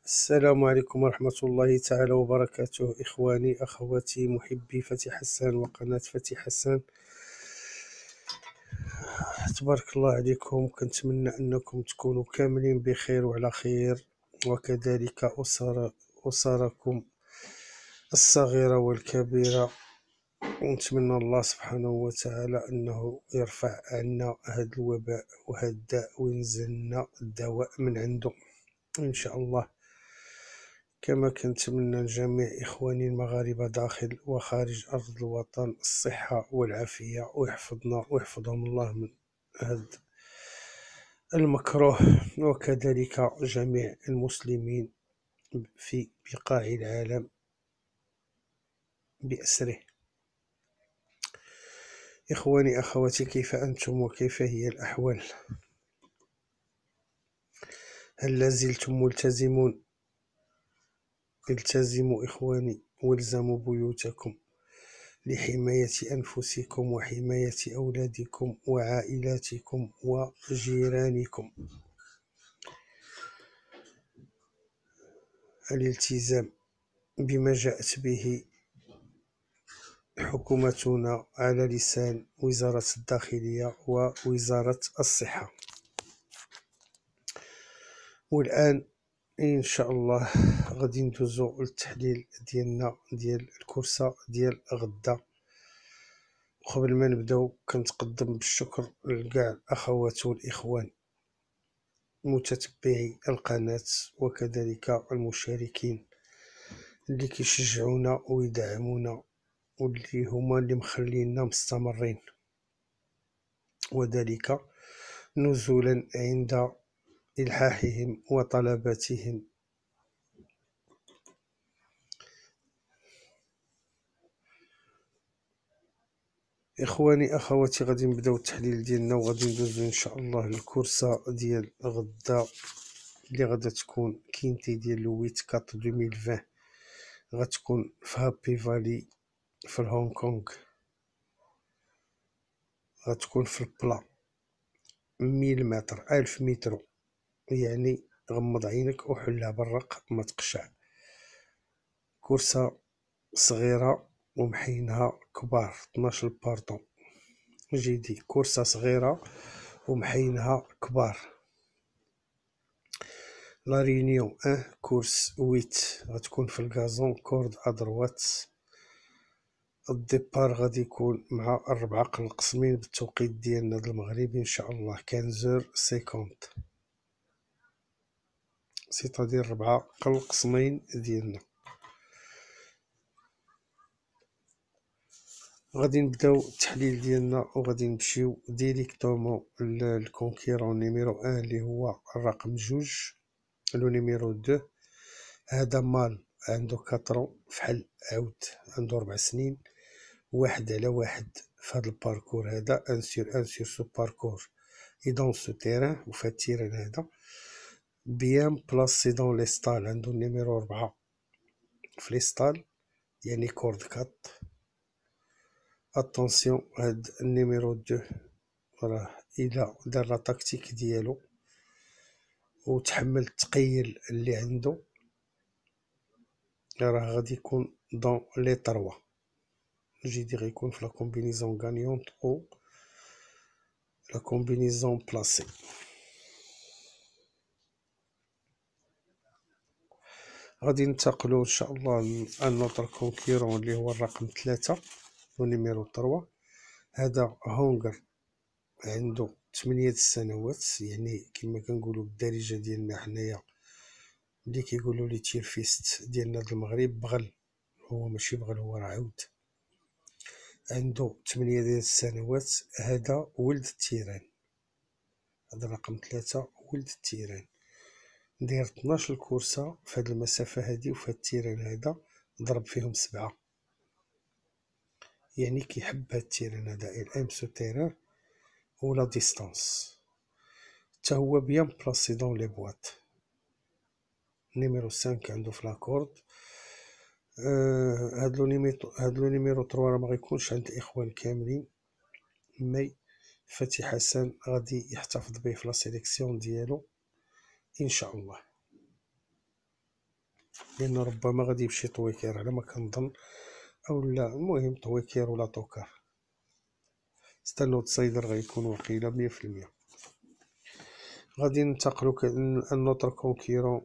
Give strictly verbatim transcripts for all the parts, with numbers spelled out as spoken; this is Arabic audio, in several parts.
السلام عليكم ورحمة الله تعالى وبركاته، إخواني أخواتي محبي فتي حسان وقناة فتي حسان. تبارك الله عليكم، كنتمنى أنكم تكونوا كاملين بخير وعلى خير، وكذلك أسر أسركم الصغيرة والكبيرة. ونتمنى الله سبحانه وتعالى أنه يرفع عنا هذا الوباء وهذا الداء وينزل لنا الدواء من عنده إن شاء الله. كما كنتمنى لجميع إخواني المغاربة داخل وخارج أرض الوطن الصحة والعافية، ويحفظنا ويحفظهم الله من هذا المكروه، وكذلك جميع المسلمين في بقاع العالم بأسره. إخواني أخواتي، كيف أنتم وكيف هي الأحوال؟ هل لازلتم ملتزمون؟ التزموا إخواني والزموا بيوتكم لحماية أنفسكم وحماية أولادكم وعائلاتكم وجيرانكم. الالتزام بما جاءت به حكومتنا على لسان وزارة الداخلية ووزارة الصحة. والآن إن شاء الله غادي ندوزو للتحليل ديالنا ديال الكرسة ديال غدا. وقبل ما نبداو كنتقدم بالشكر لكاع الأخوات والإخوان متتبعي القناة وكذلك المشاركين اللي كيشجعونا ويدعمونا واللي هما اللي مخلينا مستمرين، وذلك نزولا عند إلحاحهم وطلباتهم. إخواني أخواتي، غادي نبداو التحليل ديالنا وغادي ندوزو إن شاء الله للكورسة ديال غدا اللي غادا تكون كينتي ديال لويت كات ألفين وعشرين. غتكون في هابي فالي في الهونغ كونغ، غتكون في البلا ميل متر ألف متر، يعني غمض عينك وحلها بالرق ما تقشع. كرسة صغيرة ومحينها كبار، اثناش باردون جيدي، كرسة صغيرة ومحينها كبار. لا رينيون ان كورس ويت غتكون في الكازون كورد ادروات. الديبار غادي يكون مع الربعة قلقسمين بالتوقيت ديالنا د المغرب ان شاء الله خمسطاش خمسين، سيتادير ربعة قلقسمين ديالنا. غادي نبداو التحليل ديالنا وغادي نمشيو ديريكتومون للكونكيرون نيميرو ان اللي هو الرقم جوج. لو نيميرو دو هذا مال عنده كاترون فحل عود عنده ربع سنين، واحد على واحد في هذا الباركور هذا ان سور ان سور سو باركور اي دون سو تيران. وفي هاد التيران هذا بيان بلاسي دون لي ستال، عنده النيميرو ربعة في لي ستال يعني كورد كات. اتونسيون هاد النيميرو دو راه الى دار لا تاكتيك ديالو وتحمل التقيل اللي عنده راه غادي يكون دون لي تروا جيدي، غيكون في لا كومبينيزون غانيونت او لا كومبينيزون بلاسي. غادي ننتقلوا ان شاء الله لان نوتر كونكيرون اللي هو الرقم ثلاثة ونيميرو تروا. هذا هونغر عنده ثمانية سنوات، يعني كما كنقولوا بالدارجه ديالنا حنايا اللي كيقولوا لي تيرفيست ديالنا د المغرب بغل، هو ماشي بغل هو راه عود. عنده ثمانية ديال السنوات، هذا ولد التيران، هذا رقم ثلاثة ولد التيران. داير اثناش الكورسة في هاد المسافة هادي، وفي هاد التيران هذا ضرب فيهم سبعة، يعني كيحب هاد التيران هذا الام سو تيران ولا ديستانس. حتى هو بيان بلاسي دون لي بواط. نيميرو خمسة عنده في لاكورد. آه هاد لو نيميرو هاد لو نيميرو ثلاثة راه ما غيكونش عند الاخوان كاملين، مي فتي حسن غادي يحتفظ به في لا سيليكسيون ديالو ان شاء الله. لان ربما غادي يمشي طويكير على ما كنظن، او لا المهم طويكير ولا طوكار. ستانو تصيدر غيكون وقيله مية في المية. غادي ننتقلو النوتر كونكيرون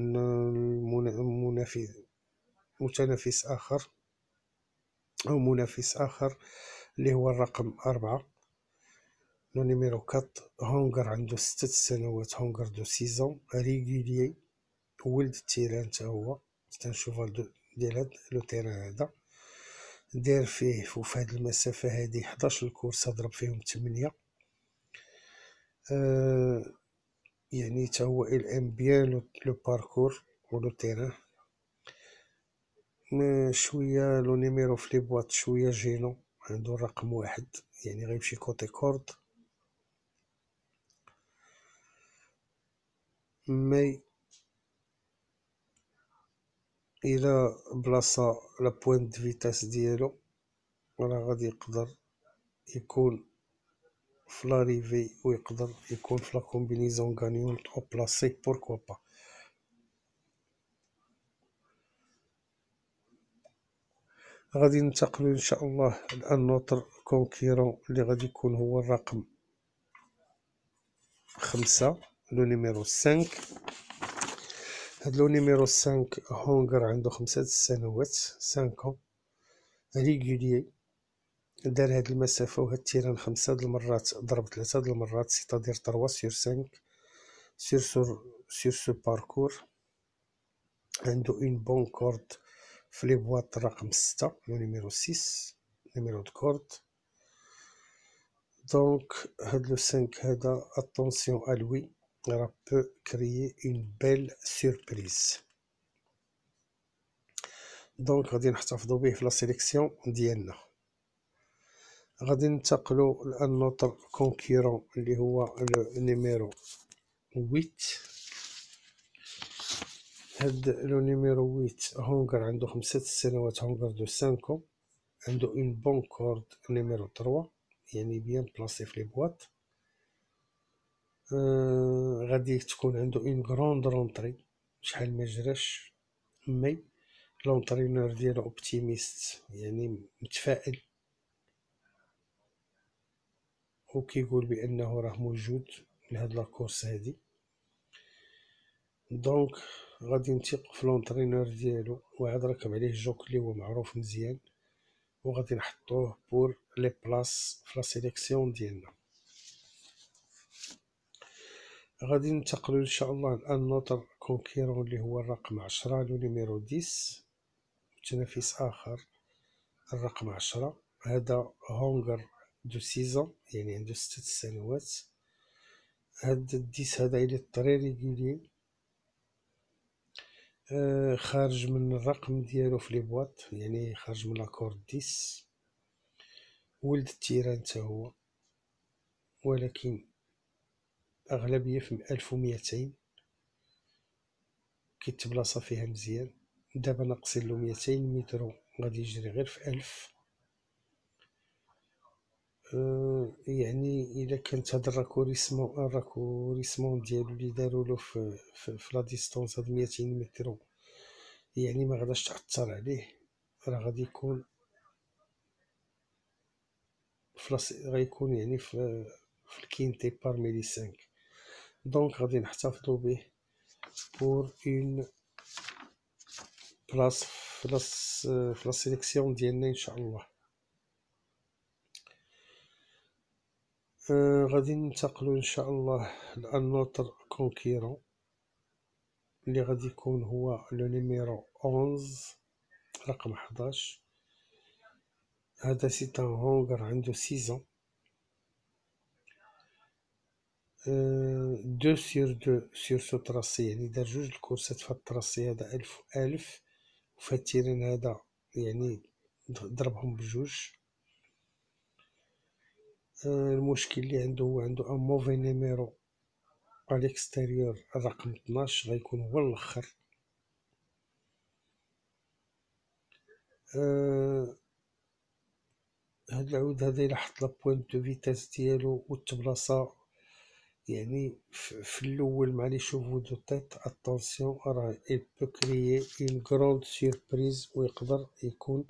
منافس متنافس اخر او منافس اخر اللي هو الرقم أربعة. لو نيميرو كات هونغر عنده ستة سنوات، هونغر دو سيزون ريغوليي، ولد التيران تا هو. سيت ان شوفال ديال هاد لو تيران هذا، دار فيه وفي هاد المسافة هادي حداش الكورسة ضرب فيهم تمنية. أه يعني تا هو il aime bien لو باركور و لو تيران. شوية لو نيميرو في لي بواط شوية جينو، عندو الرقم واحد يعني غيمشي كوتي كورد. مي الى بلاصة لا بوينت فيتاس ديالو راه غادي يقدر يكون في لاريفي ويقدر يكون في لا كومبينيزون غانيونت او بلاسي بوركوا با. غادي ننتقلو ان شاء الله الان نوتر كونكيرون اللي غادي يكون هو الرقم خمسة، لو نيميرو سانك. هاد لو نيميرو سانك هونغر عنده خمسة سنوات، سانكون ريغوليي، دار هاد المسافة وهاد التيران خمسة د المرات ضرب ثلاثة د المرات، سيتادير تروا سور سانك سور سور سور سو باركور. عندو اون بون كورد في لي بواط رقم ستة، لو نيميرو سيس نيميرو دو كورد. دونك هاد لو سانك هذا اتونسيون ا لوي راه بو كريي اون بيل سوربريز. دونك غادي نحتفظو بيه في لا سيليكسيون ديالنا. غادي ننتقلو الان نوتر كونكيرون اللي هو نيميرو ويت. هاد لو نيميرو ويت هونغر عنده خمسة سنوات، هونغر دو سانكو، عنده اون بون كورد نيميرو تروا يعني بيان بلاصي في لي بواط. آه غادي تكون عنده اون غروند رونطري، شحال ما جراش مي لونطرينور ديالو اوبتيميست يعني متفائل، وكيقول بانه راه موجود لهاد لاكورس هادي. دونك غادي نثيق في لونطرينور ديالو، وعاد ركب عليه جوك اللي هو معروف مزيان، وغادي نحطوه بور لي بلاص في لا سيليكسيون ديالنا. غادي ننتقلو ان شاء الله الان نوتر كونكيرون اللي هو الرقم عشرة، لو نيميرو ديس، متنافس اخر الرقم عشرة. هذا هونغر دو سيزون يعني عنده ستة سنوات. هاد الديس هذا الى طري ريغولي، آه خارج من الرقم ديالو في لي بواط يعني خارج من لاكورد ديس، ولد التيران تا هو، ولكن اغلبيه في ألف وميتين كيتبلاصا فيها مزيان. دابا ناقصين له ميتين مترو غادي يجري غير في ألف. أه يعني الا كانت هاد الراكوريسمون الراكوريسمون ديالو اللي دارولو في في, في لا ديستونس هاد ميتين مترو يعني ما غاداش تاثر عليه، راه غادي يكون فلاس غيكون يعني في في الكينتي بارمي لي سانك. دونك غادي نحتفظو به بور اون بلاص في لاس في لا سيليكسيون ديالنا ان شاء الله. أه غادي ننتقلو ان شاء الله لان نوتر كونكيرون اللي غادي يكون هو لو نيميرو أونز، رقم حداش. هذا سي ان هونغر عنده سيزون، أه دو سير دو سير سو تراسي يعني دار جوج الكورسات في التراسي هذا ألف ألف، وفي التيران هذا يعني ضربهم بجوج. أه المشكل اللي عنده هو عنده ان موفي نيميرو على الاكستيريور، الرقم اثناش غيكون هو الاخر. أه هاد العود هذا الى حط لا بوينت دو فيتاس ديالو و تبلاصا يعني في الاول مع لي شوفو دو تيت اتونسيون راه il peut créer une grande surprise ويقدر يكون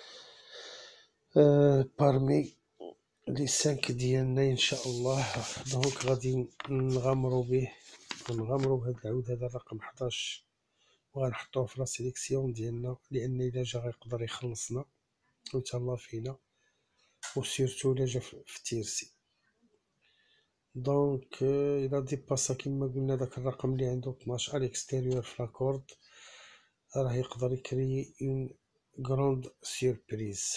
آه parmi لي سانك ديالنا ان شاء الله. دونك غادي نغامرو به نغامرو بهاد العود هذا الرقم حداش وغنحطوه في لا سيليكسيون ديالنا، لان الا جا غيقدر يخلصنا ويتهلا فينا وسيرتو الا جا في تيرسي. دونك الى ديباسا كيما قلنا داك الرقم اللي عنده اثناش على الاكستيريور في لاكورد راه يقدر يكري اون غروند سيربريز.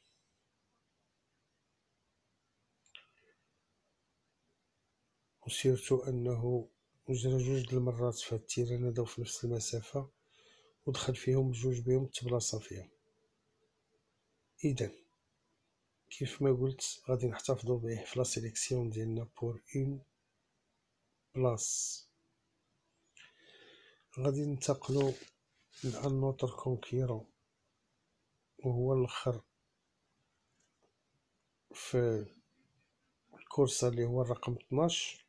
وسيرتو انه جرى جوج د المرات في هاد التيران هادو في نفس المسافة ودخل فيهم بجوج بهم تبلاصة فيها. اذا كيف ما قلت غادي نحتفظوا به في لا سيليكسيون ديالنا بور اون بلاص. غادي ننتقلوا لان نوتر كونكيرون وهو الاخر في الكورسة اللي هو الرقم اثناش.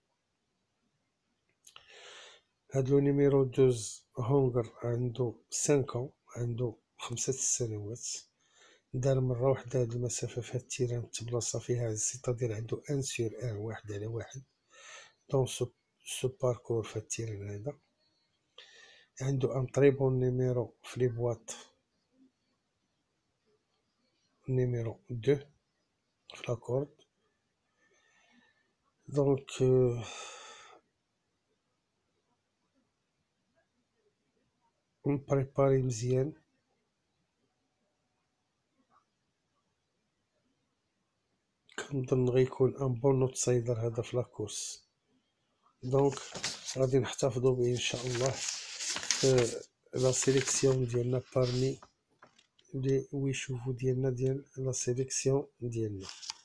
هاد لو نيميرو دوز هونغر عنده خمسة عنده خمسة السنوات. دار مرة وحدة هاد المسافة في هاد التيران تبلاصة فيها سيتادير عنده ان سور ان واحد على واحد دون سو سو باركور في هاد التيران هذا. عنده ان طري بون نيميرو في لي بواط نيميرو دو في لاكورد. دونك مبريباري مزيان كنظن غيكون ان بون نوت سايدر هذا في لاكورس. دونك غادي نحتفظوا به ان شاء الله في لا سيليكسيون ديالنا بارمي لي وي شوفو ديالنا ديال لا سيليكسيون ديالنا.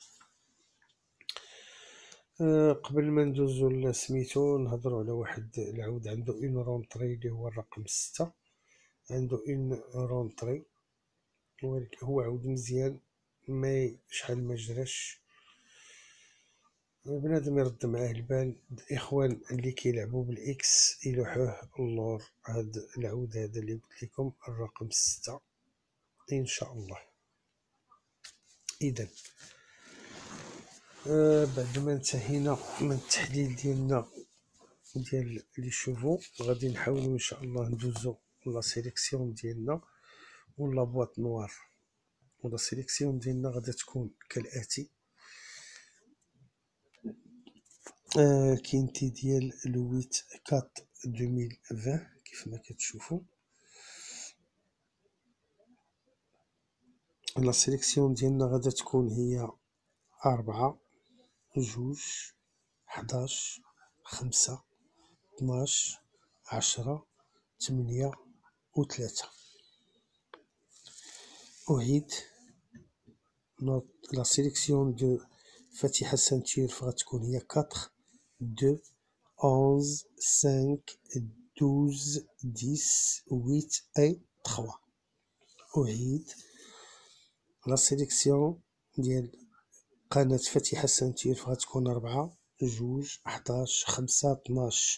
أه قبل ما ندوزو لسميتو نهضروا على واحد العود عنده اون رونطري اللي هو الرقم ستة. عنده اون رونطري هو عود مزيان ما شحال ما جراش بنادم يرد معاه البال. الاخوان اللي كيلعبوا بالاكس يلوحوه اللور. هاد العود هذا اللي قلت لكم الرقم ستة ان شاء الله. اذا آه بعد ما انتهينا من التحليل ديالنا ديال لي شوفو غادي نحاولوا ان شاء الله ندوزو لا سيليكسيون ديالنا ولا بواط نوار. ولا سيليكسيون ديالنا غادي تكون كالاتي. آه كينتي ديال لويت كات ألفين وعشرين كيف ما كتشوفوا. لا سيليكسيون ديالنا غادا تكون هي أربعة جوج حداش خمسة اثناش عشرة ثمانية وثلاثة. أعيد نوت لا سيليكسيون دو فاتحة سانتير غتكون هي أربعة اثنين أحد عشر خمسة اثناش عشرة ثمانية و ثلاثة. أعيد لا سيليكسيون ديال قناة فاتحة سانتير غتكون أربعة جوج حداش خمسة اثناش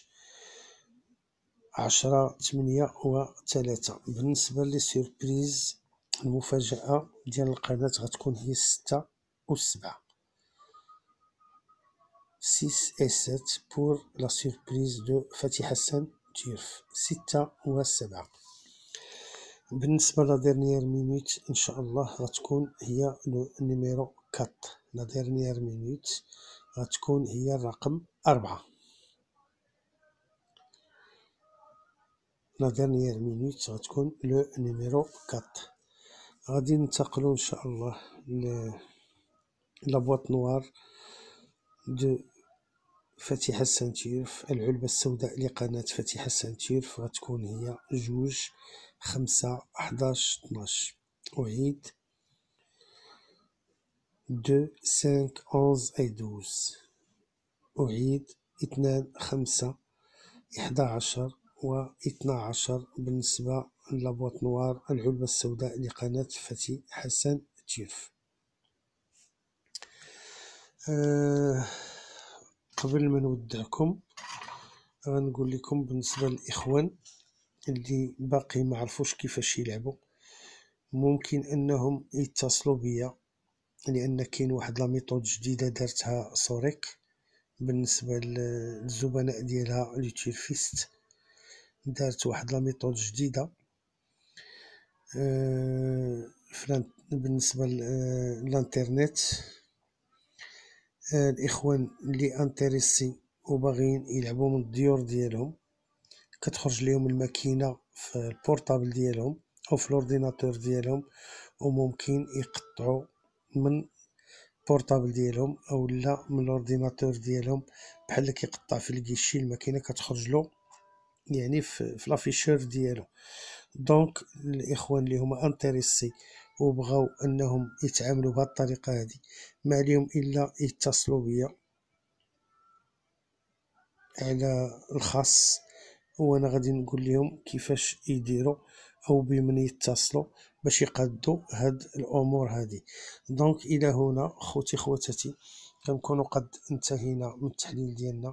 عشرة ثمانية وثلاثة. بالنسبة لي سيربريز المفاجأة ديال القناة غتكون هي ستة وسبعة ستة و سبعة بور لا سيربريز دو فاتحة سانتير ستة وسبعة. بالنسبة لا ديرنيير مينوت ان شاء الله غتكون هي لو نيميرو أربعة. لا ديرنيير مينوت غتكون هي الرقم أربعة. لا ديرنيير مينوت غتكون لو نيميرو أربعة. غادي ننتقلوا ان شاء الله ل لا بواط نوار دو فاتحة سانتير العلبة السوداء لقناة فاتحة سانتير غتكون هي جوج خمسة حداش اثناش. أعيد دو خمسة أونز أي دوز. أعيد اثنان خمسة إحدى عشر و اثنا عشر بالنسبة لابواط نوار العلبة السوداء لقناة فاتحة سانتير. آه قبل ما نودعكم غنقول لكم بالنسبة للإخوان اللي باقي ما عرفوش كيفاش يلعبوا، ممكن انهم يتصلوا بيا، لان كاين واحد لا ميثود جديده دارتها سوريك بالنسبه للزبناء ديالها لوتيل فيست. دارت واحد لا ميثود جديده أه بالنسبه للانترنت. أه الاخوان اللي انتريسي وباغيين يلعبوا من الديور ديالهم، كتخرج لهم الماكينه في البورطابل ديالهم او في الاورديناتور ديالهم، وممكن يقطعوا من البورطابل ديالهم او لا من الاورديناتور ديالهم، بحال كيقطع في الكيشي الماكينه كتخرج له يعني في, في لافيشور ديالو. دونك الاخوان اللي هما انتريسي وبغاو انهم يتعاملوا بهذه الطريقه هذه، ما عليهم الا يتصلوا بيا على الخاص، وانا غادي نقول لهم كيفاش يديروا او بمن يتصلوا باش يقادوا هاد الامور هذه. دونك الى هنا خوتي خواتاتي كنكونوا قد انتهينا من التحليل ديالنا.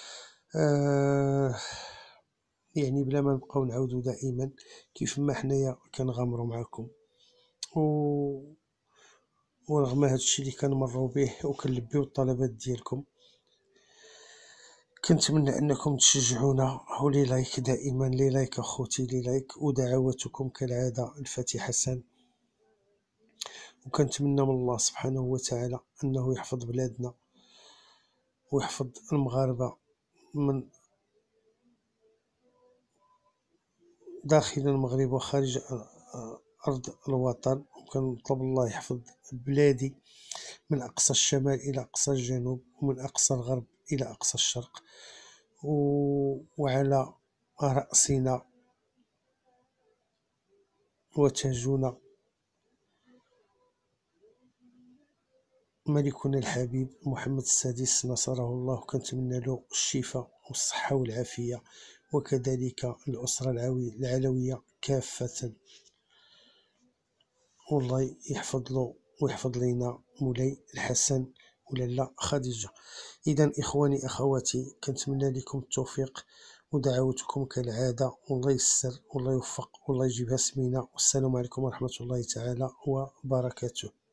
آه يعني بلا ما نبقاو نعاودوا دائما كيف ما حنايا كنغامروا معكم، و ورغم هذا الشيء اللي كنمروا به وكنلبيو الطلبات ديالكم، كنتمنى انكم تشجعونا ولي لايك دائما، لي لايك اخوتي لي لايك، ودعواتكم كالعاده الفاتح حسن. وكنتمنى من الله سبحانه وتعالى انه يحفظ بلادنا ويحفظ المغاربه من داخل المغرب وخارج ارض الوطن. وكنطلب الله يحفظ بلادي من اقصى الشمال الى اقصى الجنوب، ومن اقصى الغرب الى اقصى الشرق، وعلى رأسنا وتاجنا ملكنا الحبيب محمد السادس نصره الله. كنتمنى له الشفاء والصحة والعافية، وكذلك الأسرة العلوية كافة. والله يحفظ له ويحفظ لنا مولاي الحسن ولالا خديجة. إذا إخواني أخواتي كنتمنى لكم التوفيق ودعوتكم كالعادة، والله يسر والله يوفق والله يجيبها سمينة. والسلام عليكم ورحمة الله تعالى وبركاته.